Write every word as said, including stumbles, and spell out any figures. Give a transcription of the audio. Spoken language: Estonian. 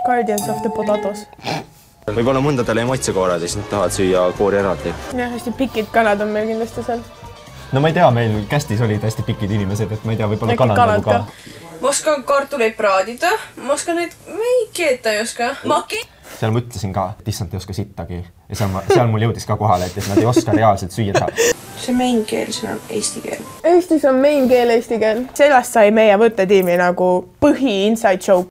Guardians of the Potatoes. Võib-olla mõndadele emotsiokoorad ja siis nad tahavad süüa koori eraldi. Jah, hästi pikid kanad on meil kindlasti seal. No ma ei tea, meil kästis olid hästi pikid inimesed, et ma ei tea, võib-olla kanad nagu ka. Ma oskan kartuleid praadida, ma oskan neid keeta ei oska. Maki? Seal ma ütlesin ka, et issand ei oska sittagi. Ja seal, ma, seal mul jõudis ka kohale, et nad ei oska reaalselt süüa teha. See main keel, see on eesti keel. Eestis on main keel eesti keel. Sellest sai meie võttetiimi nagu põhi inside show.